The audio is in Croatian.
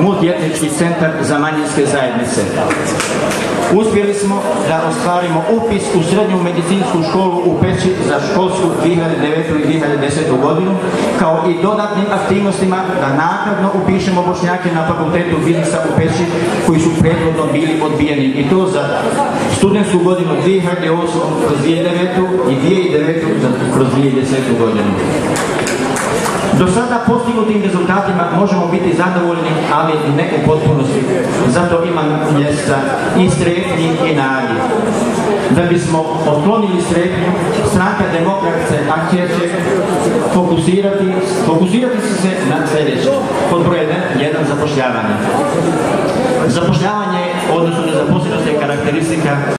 multietnički centar za manjinske zajednice. Uspjeli smo da ostvarimo upis u srednju medicinsku školu u Peći za školsku 2009. i 2010. godinu, kao i dodatnim aktivnostima da naknadno upišemo Bošnjake na fakultetu biznisa u Peći koji su prethodno bili odbijeni, i to za studentsku godinu 2008. kroz 2009. i 2009. kroz 2010. godinu. Do sada postignutim rezultatima možemo biti zadovoljni, ali ne u potpunosti. Zato ima mjesta i strepnji i nadi. Da bismo otklonili strepnju, Stranka Demokratske akcije će fokusirati se na sljedeće. Pod broj 1, zapošljavanje. Zapošljavanje, odnosno nezaposlenost je karakteristika